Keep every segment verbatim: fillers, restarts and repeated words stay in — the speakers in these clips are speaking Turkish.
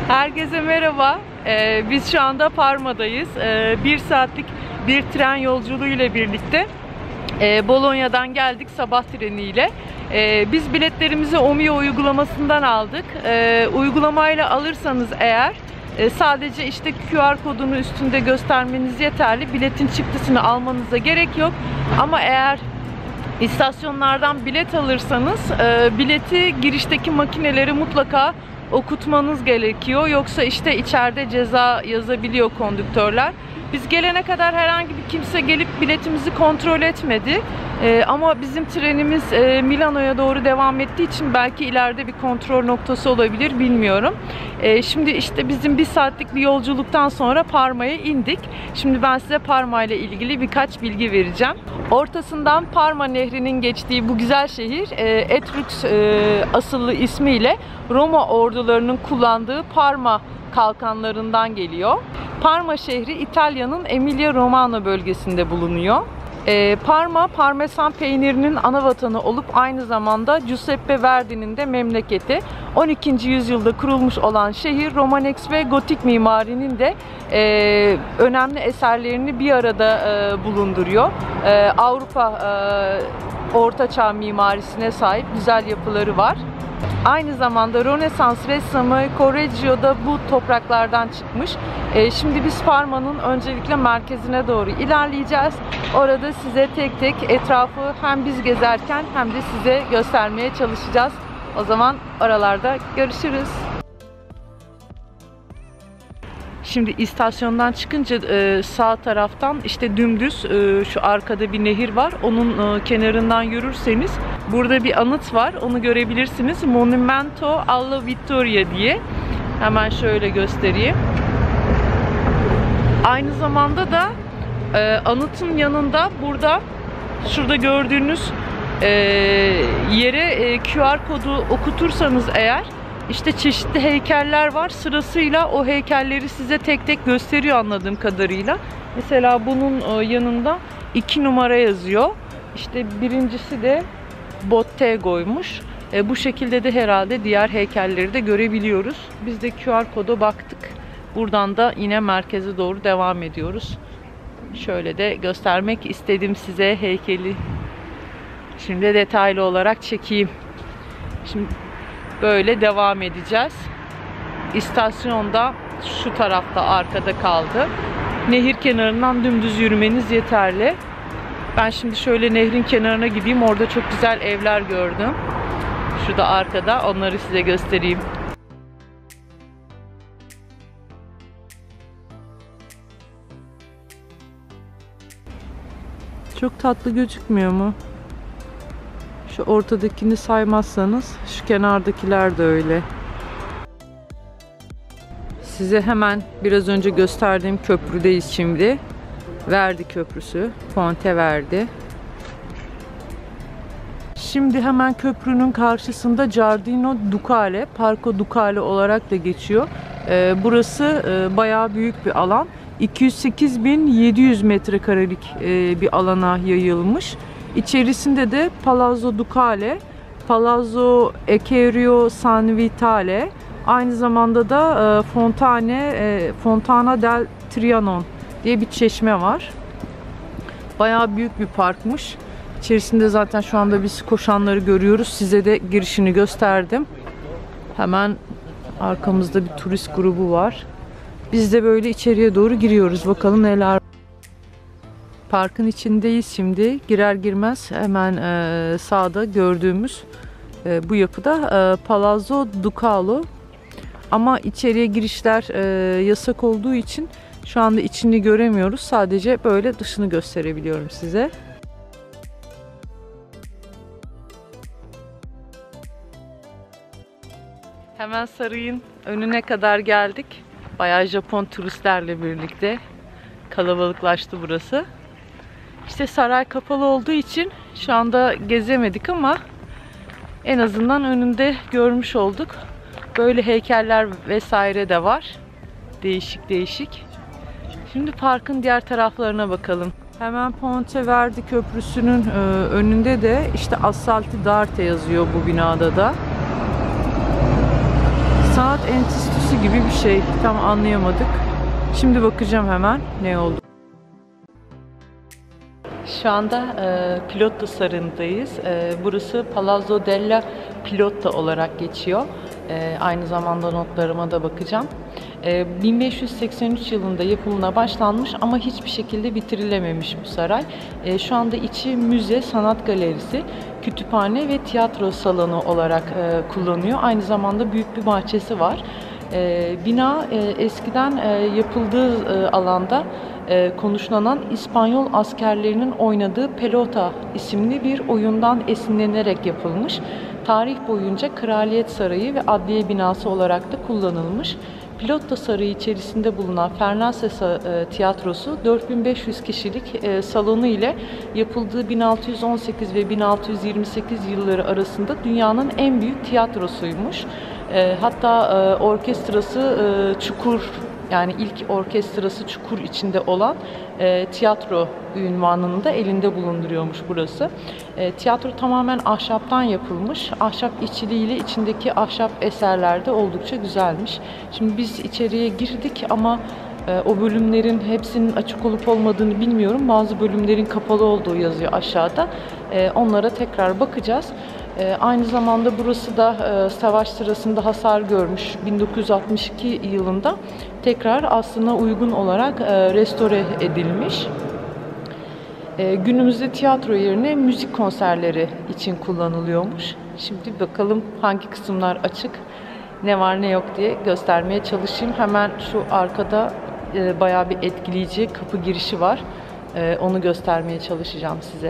Herkese merhaba. Ee, biz şu anda Parma'dayız. Ee, bir saatlik bir tren yolculuğu ile birlikte e, Bolonya'dan geldik sabah treniyle. Ee, biz biletlerimizi Omio uygulamasından aldık. Ee, uygulamayla alırsanız eğer e, sadece işte Q R kodunu üstünde göstermeniz yeterli. Biletin çıktısını almanıza gerek yok. Ama eğer istasyonlardan bilet alırsanız e, bileti girişteki makineleri mutlaka okutmanız gerekiyor. Yoksa işte içeride ceza yazabiliyor kondüktörler. Biz gelene kadar herhangi bir kimse gelip biletimizi kontrol etmedi. Ee, ama bizim trenimiz e, Milano'ya doğru devam ettiği için belki ileride bir kontrol noktası olabilir, bilmiyorum. Ee, şimdi işte bizim bir saatlik bir yolculuktan sonra Parma'ya indik. Şimdi ben size Parma ile ilgili birkaç bilgi vereceğim. Ortasından Parma Nehri'nin geçtiği bu güzel şehir e, Etrux e, asıllı ismiyle Roma ordularının kullandığı Parma kalkanlarından geliyor. Parma şehri İtalya'nın Emilia-Romagna bölgesinde bulunuyor. E, Parma, Parmesan peynirinin ana vatanı olup aynı zamanda Giuseppe Verdi'nin de memleketi. on ikinci yüzyılda kurulmuş olan şehir Romanesk ve Gotik mimarinin de e, önemli eserlerini bir arada e, bulunduruyor. E, Avrupa e, Orta Çağ mimarisine sahip güzel yapıları var. Aynı zamanda Rönesans ressamı Correggio da bu topraklardan çıkmış. Ee, şimdi biz Parma'nın öncelikle merkezine doğru ilerleyeceğiz. Orada size tek tek etrafı hem biz gezerken hem de size göstermeye çalışacağız. O zaman oralarda görüşürüz. Şimdi istasyondan çıkınca e, sağ taraftan işte dümdüz e, şu arkada bir nehir var. Onun e, kenarından yürürseniz burada bir anıt var. Onu görebilirsiniz. Monumento alla Vittoria diye. Hemen şöyle göstereyim. Aynı zamanda da e, anıtın yanında burada şurada gördüğünüz e, yere e, Q R kodu okutursanız eğer İşte çeşitli heykeller var. Sırasıyla o heykelleri size tek tek gösteriyor anladığım kadarıyla. Mesela bunun yanında iki numara yazıyor. İşte birincisi de Bottego'ymuş. E, bu şekilde de herhalde diğer heykelleri de görebiliyoruz. Biz de Q R koda baktık. Buradan da yine merkeze doğru devam ediyoruz. Şöyle de göstermek istedim size heykeli. Şimdi detaylı olarak çekeyim. Şimdi böyle devam edeceğiz. İstasyonda şu tarafta arkada kaldı. Nehir kenarından dümdüz yürümeniz yeterli. Ben şimdi şöyle nehrin kenarına gideyim. Orada çok güzel evler gördüm. Şurada arkada. Onları size göstereyim. Çok tatlı gözükmüyor mu? Şu ortadakini saymazsanız şu kenardakiler de öyle. Size hemen biraz önce gösterdiğim köprüdeyiz şimdi. Verdi Köprüsü. Ponte Verdi. Şimdi hemen köprünün karşısında Giardino Ducale, Parco Ducale olarak da geçiyor. Ee, burası e, bayağı büyük bir alan. iki yüz sekiz bin yedi yüz metrekarelik e, bir alana yayılmış. İçerisinde de Palazzo Ducale, Palazzo Eccerio San Vitale, aynı zamanda da e, Fontane, e, Fontana del Trianon diye bir çeşme var. Bayağı büyük bir parkmış. İçerisinde zaten şu anda biz koşanları görüyoruz. Size de girişini gösterdim. Hemen arkamızda bir turist grubu var. Biz de böyle içeriye doğru giriyoruz. Bakalım neler. Parkın içindeyiz şimdi. Girer girmez hemen e, sağda gördüğümüz e, bu yapıda e, Palazzo Ducale. Ama içeriye girişler e, yasak olduğu için şu anda içini göremiyoruz. Sadece böyle dışını gösterebiliyorum size. Hemen sarayın önüne kadar geldik. Bayağı Japon turistlerle birlikte kalabalıklaştı burası. İşte saray kapalı olduğu için şu anda gezemedik ama en azından önünde görmüş olduk. Böyle heykeller vesaire de var. Değişik değişik. Şimdi parkın diğer taraflarına bakalım. Hemen Ponte Verdi Köprüsü'nün önünde de işte Assalti d'Arte yazıyor bu binada da. Sanat Enstitüsü gibi bir şey. Tam anlayamadık. Şimdi bakacağım hemen ne oldu. Şu anda e, Pilotta Sarayı'ndayız. E, burası Palazzo della Pilotta olarak geçiyor. E, aynı zamanda notlarıma da bakacağım. E, bin beş yüz seksen üç yılında yapımına başlanmış ama hiçbir şekilde bitirilememiş bu saray. E, şu anda içi müze, sanat galerisi, kütüphane ve tiyatro salonu olarak e, kullanıyor. Aynı zamanda büyük bir bahçesi var. E, bina e, eskiden e, yapıldığı e, alanda e, konuşlanan İspanyol askerlerinin oynadığı Pelota isimli bir oyundan esinlenerek yapılmış. Tarih boyunca Kraliyet Sarayı ve Adliye binası olarak da kullanılmış. Pilotta Sarayı içerisinde bulunan Fernase Tiyatrosu dört bin beş yüz kişilik e, salonu ile yapıldığı bin altı yüz on sekiz ve bin altı yüz yirmi sekiz yılları arasında dünyanın en büyük tiyatrosuymuş. E, hatta e, orkestrası e, Çukur, yani ilk orkestrası Çukur içinde olan e, tiyatro ünvanını da elinde bulunduruyormuş burası. E, tiyatro tamamen ahşaptan yapılmış. Ahşap işçiliğiyle içindeki ahşap eserler de oldukça güzelmiş. Şimdi biz içeriye girdik ama e, o bölümlerin hepsinin açık olup olmadığını bilmiyorum. Bazı bölümlerin kapalı olduğu yazıyor aşağıda. E, onlara tekrar bakacağız. E, aynı zamanda burası da e, savaş sırasında hasar görmüş. bin dokuz yüz altmış iki yılında tekrar aslına uygun olarak e, restore edilmiş. E, günümüzde tiyatro yerine müzik konserleri için kullanılıyormuş. Şimdi bakalım hangi kısımlar açık, ne var ne yok diye göstermeye çalışayım. Hemen şu arkada e, bayağı bir etkileyici kapı girişi var. E, onu göstermeye çalışacağım size.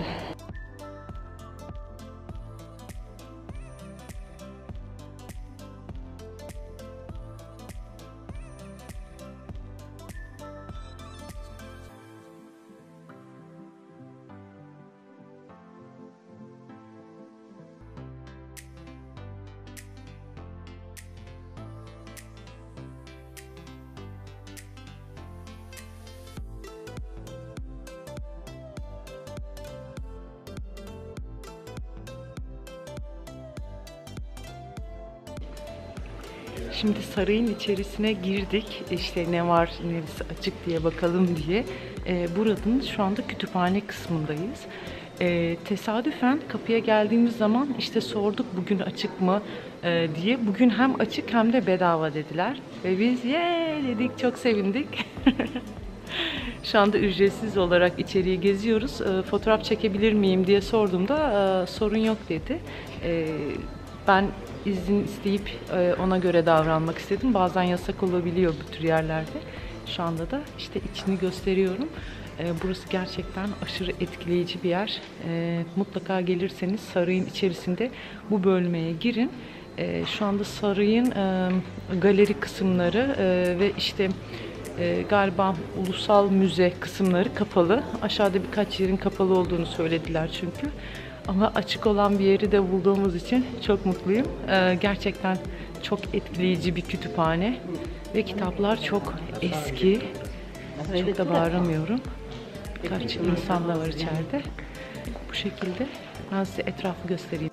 Şimdi sarayın içerisine girdik. İşte ne var, neresi açık diye bakalım diye. Ee, buranın şu anda kütüphane kısmındayız. Ee, tesadüfen kapıya geldiğimiz zaman işte sorduk bugün açık mı e, diye. Bugün hem açık hem de bedava dediler. Ve biz ye dedik, çok sevindik. Şu anda ücretsiz olarak içeriye geziyoruz. E, fotoğraf çekebilir miyim diye sorduğumda e, sorun yok dedi. E, ben izin isteyip e, ona göre davranmak istedim. Bazen yasak olabiliyor bu tür yerlerde. Şu anda da işte içini gösteriyorum. E, burası gerçekten aşırı etkileyici bir yer. E, mutlaka gelirseniz sarayın içerisinde bu bölmeye girin. E, şu anda sarayın e, galeri kısımları e, ve işte e, galiba ulusal müze kısımları kapalı. Aşağıda birkaç yerin kapalı olduğunu söylediler çünkü. Ama açık olan bir yeri de bulduğumuz için çok mutluyum. Ee, gerçekten çok etkileyici bir kütüphane ve kitaplar çok eski. Çok da bağıramıyorum. Birkaç insan da var içeride. Bu şekilde ben size etrafı göstereyim.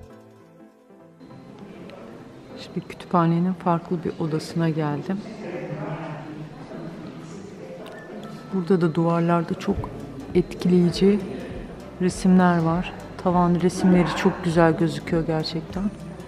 Şimdi kütüphanenin farklı bir odasına geldim. Burada da duvarlarda çok etkileyici resimler var. Tavan resimleri çok güzel gözüküyor gerçekten.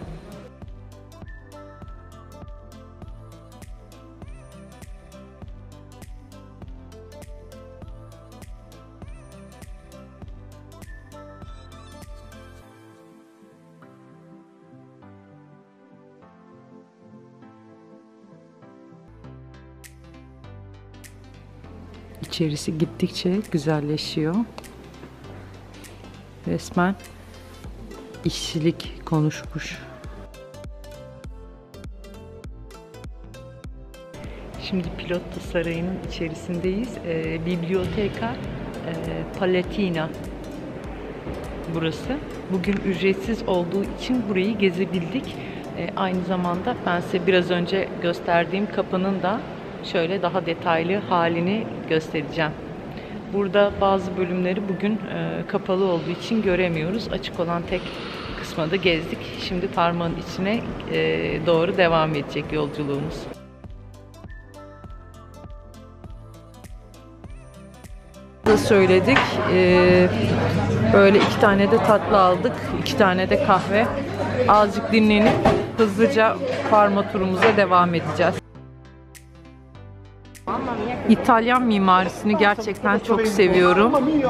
İçerisi gittikçe güzelleşiyor. Resmen işçilik konuşmuş. Şimdi Pilotta Sarayı'nın içerisindeyiz. E, Biblioteca e, Palatina burası. Bugün ücretsiz olduğu için burayı gezebildik. E, aynı zamanda ben size biraz önce gösterdiğim kapının da şöyle daha detaylı halini göstereceğim. Burada bazı bölümleri bugün e, kapalı olduğu için göremiyoruz. Açık olan tek kısmı da gezdik. Şimdi Parma'nın içine e, doğru devam edecek yolculuğumuz. salata söyledik. Ee, böyle iki tane de tatlı aldık. iki tane de kahve. Azıcık dinlenip hızlıca Parma turumuza devam edeceğiz. İtalyan mimarisini gerçekten çok seviyorum.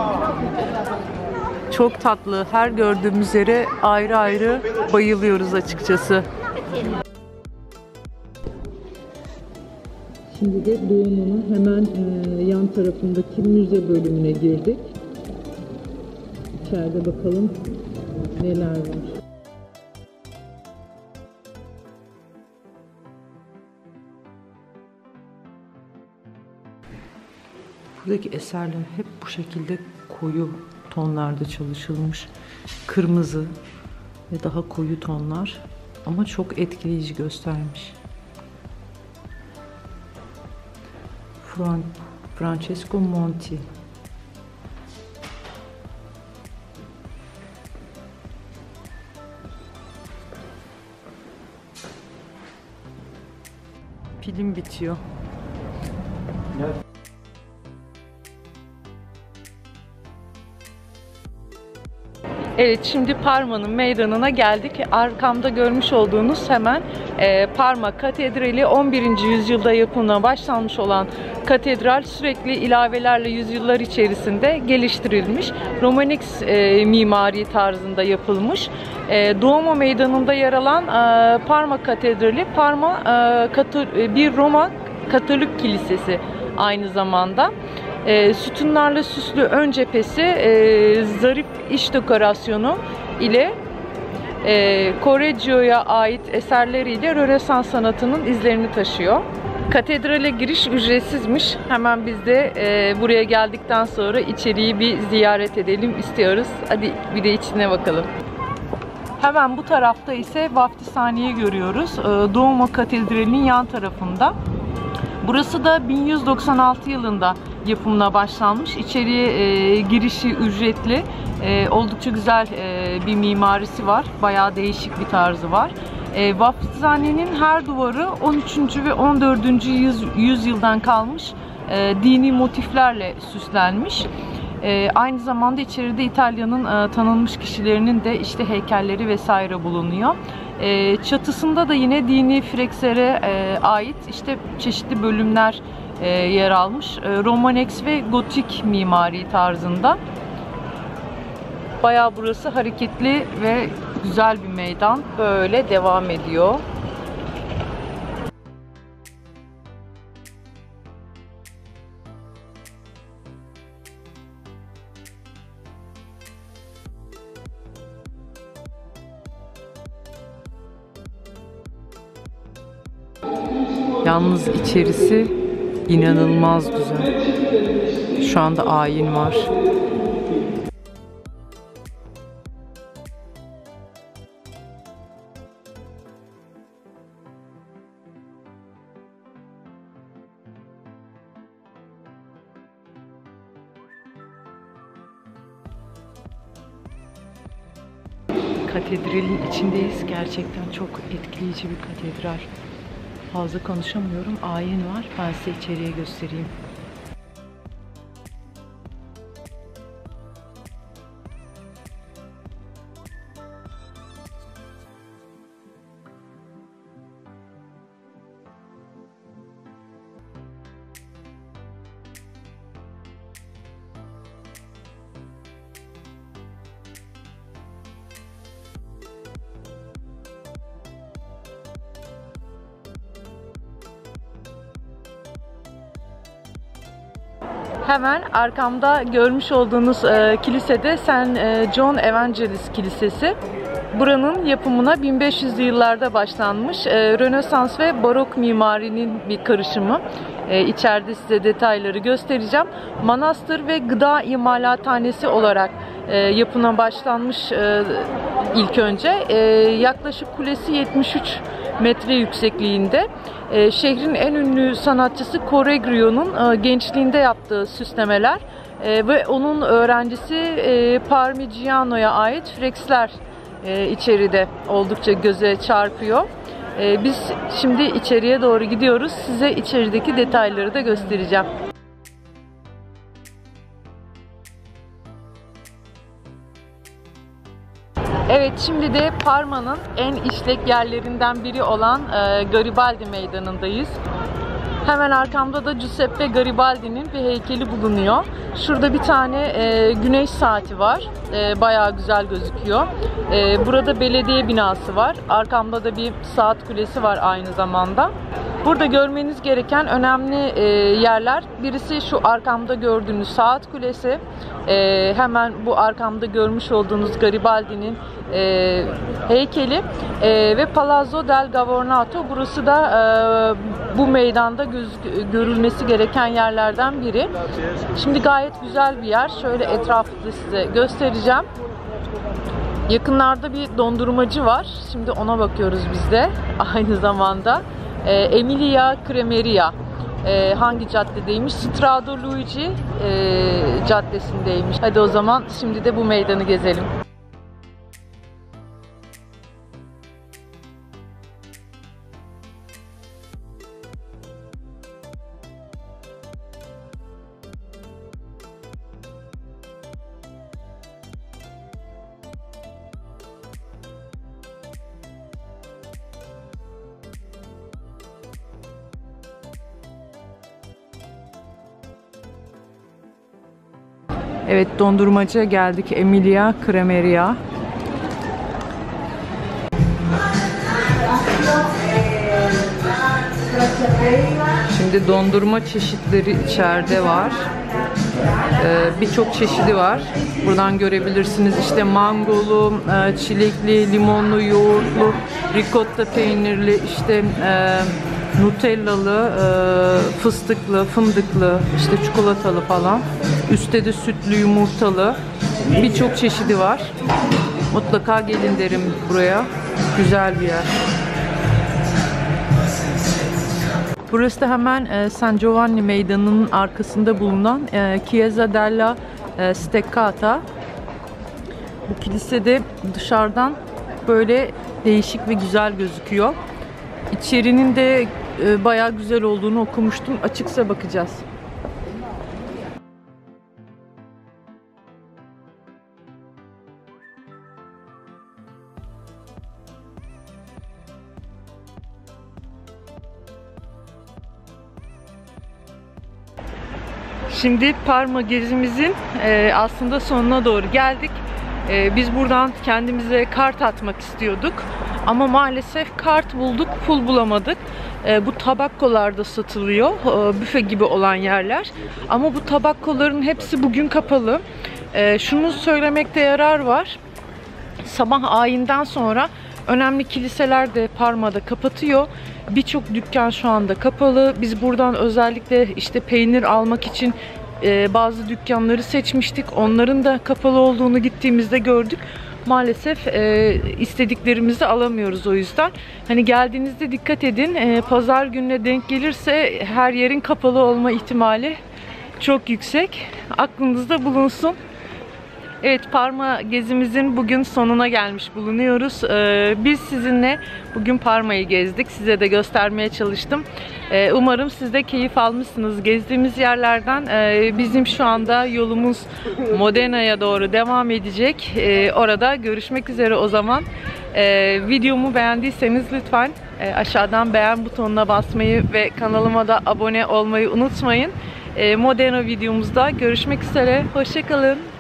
Çok tatlı. Her gördüğümüz yere ayrı ayrı bayılıyoruz açıkçası. Şimdi de Duomo'nun hemen e, yan tarafındaki müze bölümüne girdik. İçeride bakalım neler var. Buradaki eserler hep bu şekilde koyu tonlarda çalışılmış. Kırmızı ve daha koyu tonlar ama çok etkileyici göstermiş. Fran Francesco Monti. Pilim bitiyor. Evet. Evet, şimdi Parma'nın meydanına geldik. Arkamda görmüş olduğunuz hemen e, Parma Katedrali, on birinci yüzyılda yapımına başlanmış olan katedral sürekli ilavelerle yüzyıllar içerisinde geliştirilmiş. Romanik e, mimari tarzında yapılmış. E, Duomo meydanında yer alan e, Parma Katedrali, Parma e, Katol bir Roma Katolik Kilisesi aynı zamanda. E, sütunlarla süslü ön cephesi e, zarif iç dekorasyonu ile e, Correggio'ya ait eserleriyle Rönesans sanatının izlerini taşıyor. Katedrale giriş ücretsizmiş. Hemen biz de e, buraya geldikten sonra içeriği bir ziyaret edelim istiyoruz. Hadi bir de içine bakalım. Hemen bu tarafta ise vaftizhaneyi görüyoruz. E, Duomo Katedrali'nin yan tarafında. Burası da bin yüz doksan altı yılında yapımına başlanmış. İçeriye e, girişi ücretli. E, oldukça güzel e, bir mimarisi var. Bayağı değişik bir tarzı var. E, vaftizhanenin her duvarı on üçüncü ve on dördüncü yüzyıldan kalmış e, dini motiflerle süslenmiş. E, aynı zamanda içeride İtalya'nın e, tanınmış kişilerinin de işte heykelleri vesaire bulunuyor. E, çatısında da yine dini frekslere e, ait işte çeşitli bölümler e, yer almış. E, Romanesk ve Gotik mimari tarzında. Bayağı burası hareketli ve güzel bir meydan. Böyle devam ediyor. Yalnız içerisi inanılmaz güzel. Şu anda ayin var. Katedralin içindeyiz. Gerçekten çok etkileyici bir katedral. Fazla konuşamıyorum. Ayin var. Ben size içeriye göstereyim. Hemen arkamda görmüş olduğunuz e, kilisede Saint John Evangelist Kilisesi. Buranın yapımına bin beş yüzlü yıllarda başlanmış. E, Rönesans ve Barok mimarinin bir karışımı. E, içeride size detayları göstereceğim. Manastır ve gıda imalathanesi olarak e, yapına başlanmış e, ilk önce. E, yaklaşık kulesi yetmiş üç metre yüksekliğinde. E, şehrin en ünlü sanatçısı Correggio'nun e, gençliğinde yaptığı süslemeler e, ve onun öğrencisi e, Parmigiano'ya ait freksler e, içeride oldukça göze çarpıyor. E, biz şimdi içeriye doğru gidiyoruz. Size içerideki detayları da göstereceğim. Evet, şimdi de Parma'nın en işlek yerlerinden biri olan e, Garibaldi Meydanı'ndayız. Hemen arkamda da Giuseppe Garibaldi'nin bir heykeli bulunuyor. Şurada bir tane e, güneş saati var. E, bayağı güzel gözüküyor. E, burada belediye binası var. Arkamda da bir saat kulesi var aynı zamanda. Burada görmeniz gereken önemli e, yerler. Birisi şu arkamda gördüğünüz saat kulesi. E, hemen bu arkamda görmüş olduğunuz Garibaldi'nin e, heykeli e, ve Palazzo del Governato. Burası da e, bu meydanda göz, görülmesi gereken yerlerden biri. Şimdi gayet güzel bir yer. Şöyle etrafında size göstereceğim. Yakınlarda bir dondurmacı var. Şimdi ona bakıyoruz biz de aynı zamanda. E, Emilia Cremeria e, hangi caddedeymiş? Strada Luigi e, caddesindeymiş. Hadi o zaman şimdi de bu meydanı gezelim. Evet, dondurmacıya geldik. Emilia Cremeria. Şimdi dondurma çeşitleri içeride var. Ee, Birçok çeşidi var. Buradan görebilirsiniz. İşte mangolu, çilekli, limonlu, yoğurtlu, ricotta peynirli, işte e, nutellalı, e, fıstıklı, fındıklı, işte çikolatalı falan. Üstte de sütlü, yumurtalı. Birçok çeşidi var. Mutlaka gelin derim buraya. Güzel bir yer. Burası da hemen e, San Giovanni Meydanı'nın arkasında bulunan e, Chiesa della e, Steccata. Bu kilisede dışarıdan böyle değişik ve güzel gözüküyor. İçerinin de e, bayağı güzel olduğunu okumuştum. Açıksa bakacağız. Şimdi Parma gezimizin e, aslında sonuna doğru geldik. E, biz buradan kendimize kart atmak istiyorduk. Ama maalesef kart bulduk, pul bulamadık. E, bu tabakkolarda satılıyor. E, büfe gibi olan yerler. Ama bu tabakkoların hepsi bugün kapalı. E, şunu söylemekte yarar var. Sabah ayinden sonra önemli kiliseler de Parma'da kapatıyor. Birçok dükkan şu anda kapalı. Biz buradan özellikle işte peynir almak için e, bazı dükkanları seçmiştik. Onların da kapalı olduğunu gittiğimizde gördük. Maalesef e, istediklerimizi alamıyoruz o yüzden. Hani geldiğinizde dikkat edin. E, pazar gününe denk gelirse her yerin kapalı olma ihtimali çok yüksek. Aklınızda bulunsun. Evet, Parma gezimizin bugün sonuna gelmiş bulunuyoruz. Ee, biz sizinle bugün Parma'yı gezdik. Size de göstermeye çalıştım. Ee, umarım siz de keyif almışsınız. Gezdiğimiz yerlerden e, bizim şu anda yolumuz Modena'ya doğru devam edecek. Ee, orada görüşmek üzere o zaman. Ee, videomu beğendiyseniz lütfen e, aşağıdan beğen butonuna basmayı ve kanalıma da abone olmayı unutmayın. E, Modena videomuzda görüşmek üzere. Hoşça kalın.